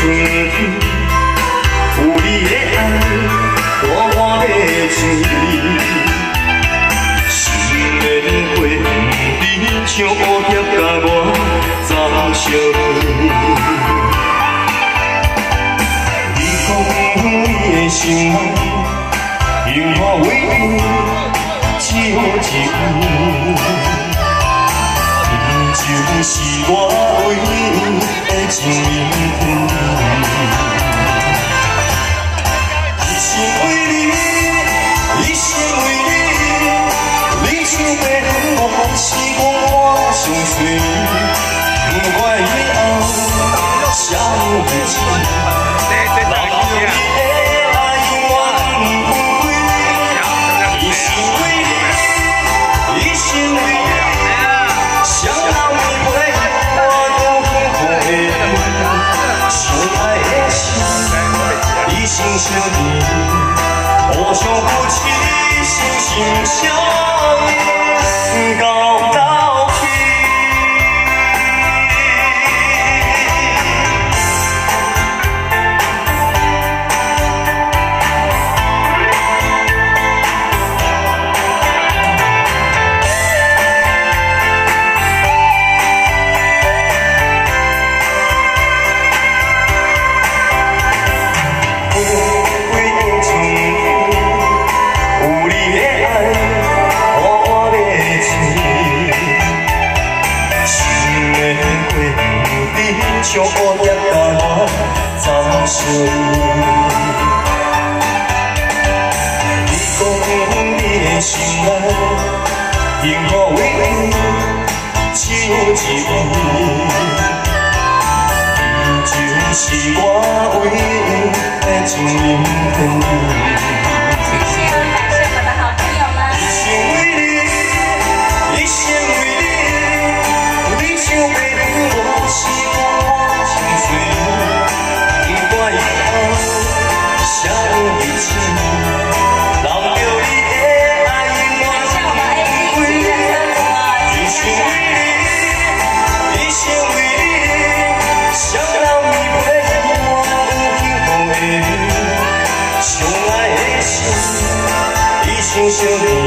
春天，有你的爱，我要醉。心的花，你像乌叶，甲我zam相偎。你讲你的心爱，永远为你只有一位。 就是我唯一的情人天地，一生为你，一生为你，你像白云我时光我相随，不管以后啥日子，留着你的爱永远不归。一生为你，一生为你。 想到你陪我永远相爱的心，一生相依，互相扶持，心心相印，到老去。像乌叶甲我zam相依，你讲你的心爱，永远为你只有一位，你就是我唯一的情人天地。谢谢，感谢我的好朋友们。一生为你，一生为你，你像白云我时光。 不管以后啥日子，留着你的爱永远不归。一生为你，一生为你，想到你陪我有幸福的，相爱的心，一生相依。